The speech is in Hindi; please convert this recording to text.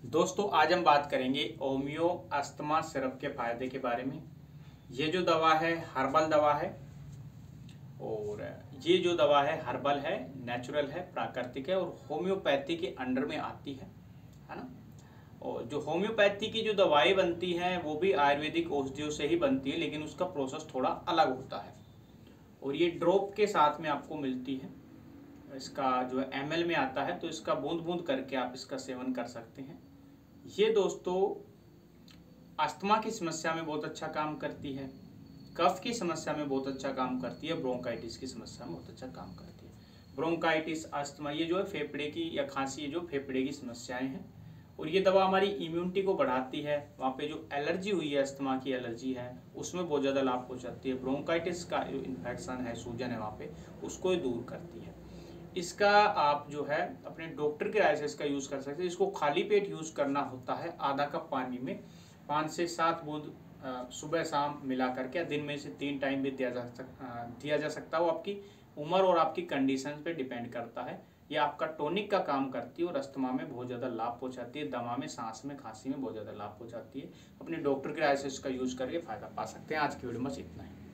दोस्तों आज हम बात करेंगे होम्यो अस्थमा सिरप के फायदे के बारे में। ये जो दवा है हर्बल दवा है और ये जो दवा है हर्बल है, नेचुरल है, प्राकृतिक है और होम्योपैथी के अंडर में आती है ना। और जो होम्योपैथी की जो दवाई बनती हैं वो भी आयुर्वेदिक औषधियों से ही बनती है, लेकिन उसका प्रोसेस थोड़ा अलग होता है और ये ड्रॉप के साथ में आपको मिलती है। इसका जो एमएल में आता है, तो इसका बूंद बूंद करके आप इसका सेवन कर सकते हैं। ये दोस्तों अस्थमा की समस्या में बहुत अच्छा काम करती है, कफ की समस्या में बहुत अच्छा काम करती है, ब्रोंकाइटिस की समस्या में बहुत अच्छा काम करती है। ब्रोंकाइटिस, अस्थमा ये जो है फेफड़े की या खांसी, ये जो फेफड़े की समस्याएं हैं। और ये दवा हमारी इम्यूनिटी को बढ़ाती है। वहाँ पे जो एलर्जी हुई है, अस्थमा की एलर्जी है, उसमें बहुत ज़्यादा लाभ पहुँचाती है। ब्रोंकाइटिस का जो इन्फेक्शन है, सूजन है वहाँ पे, उसको ही दूर करती है। इसका आप जो है अपने डॉक्टर की राय से इसका यूज़ कर सकते हैं। इसको खाली पेट यूज़ करना होता है। आधा कप पानी में 5 से 7 बूंद सुबह शाम मिला करके, दिन में से 3 टाइम भी दिया जा सकता है। वो आपकी उम्र और आपकी कंडीशन पे डिपेंड करता है। ये आपका टॉनिक का काम करती है और अस्थमा में बहुत ज़्यादा लाभ पहुँचाती है। दमा में, सांस में, खांसी में बहुत ज़्यादा लाभ पहुँचाती है। अपने डॉक्टर की राय से इसका यूज़ करके फ़ायदा पा सकते हैं। आज की वीडियो में बस इतना ही।